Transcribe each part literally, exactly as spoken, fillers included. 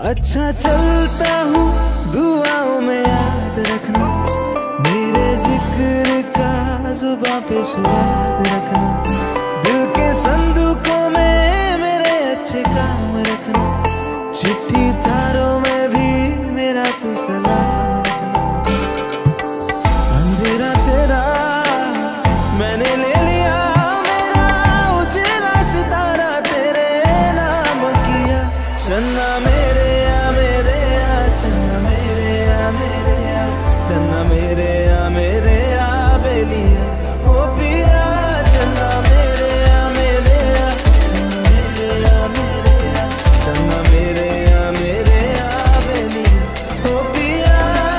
अच्छा चलता हूँ दुआओं में याद रखना, मेरे जिक्र का जुबां पे स्वाद रखना, दिल के संदूकों में मेरे अच्छे काम रखना, चिट्ठी तारों में भी मेरा तू सलाम रखना। अंधेरा तेरा मैंने ले लिया, मेरा उजला सितारा तेरे नाम किया। चन्ना मेरे आ मेरे आ, चन्ना मेरे आ मेरे आ, चन्ना मेरे आ मेरे आ बेलिया ओ पिया। चन्ना मेरे आ मेरे आ, चन्ना मेरे आ मेरे आ, चन्ना मेरे आ मेरे आ बेलिया ओ पिया।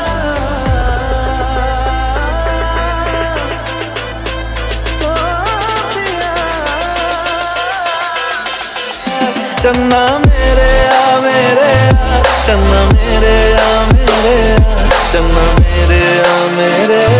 चन्ना मेरे आ मेरे आ, चन्ना मेरे आ मेरे आ, चन्ना मेरे आ मेरे